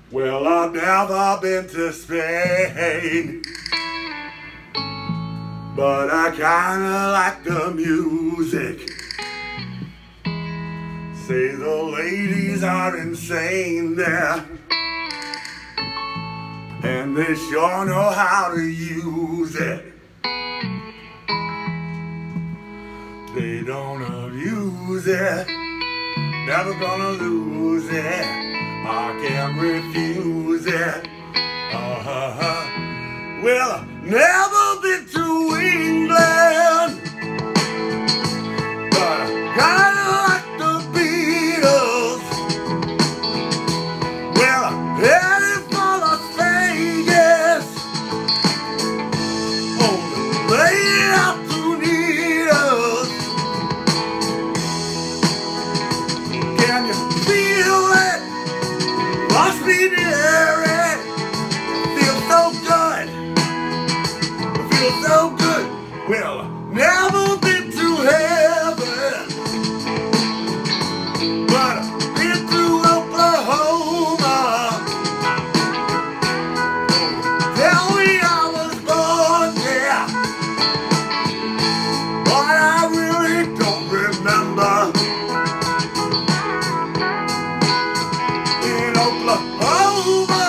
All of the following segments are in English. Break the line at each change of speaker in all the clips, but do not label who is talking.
Well, I've never been to Spain, but I kinda like the music. Say the ladies are insane there, and they sure know how to use it. They don't abuse it, never gonna lose it. I can't refuse it. Well, I've never been to England, but I kinda like the Beatles. Well, I'm headed for Las Vegas, on the way out to Needles. Can you feel it? Must be near it. Feels so good. Feels so good. Well, I've never been to heaven, but I've been to Oklahoma. Tell me I was born there, but I really don't remember. In Oklahoma,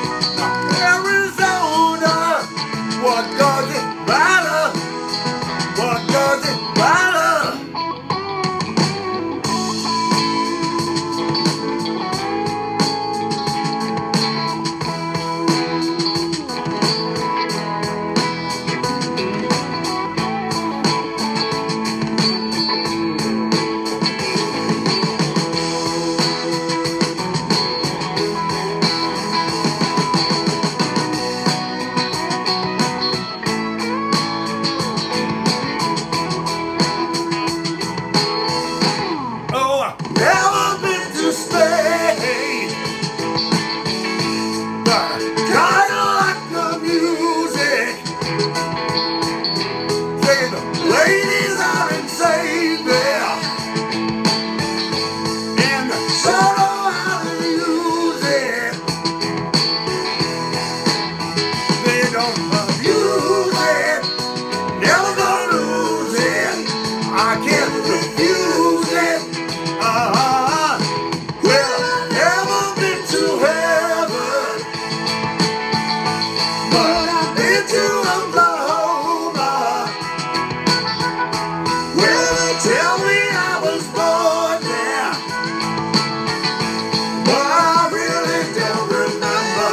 Arizona, what does it matter? What does it matter? Never been to Spain, but I kinda like the music. Say the ladies are insane there, and they sure know how to use it. They don't abuse it, never gonna lose it. I can't refuse it. Well, I've never been to heaven, but I've been to Oklahoma. Well, they tell me I was born there, but I really don't remember.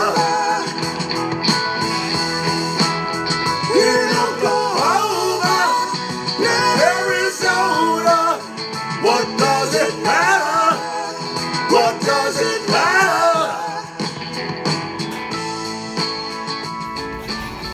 In Oklahoma, Arizona, what does it matter? What does it matter?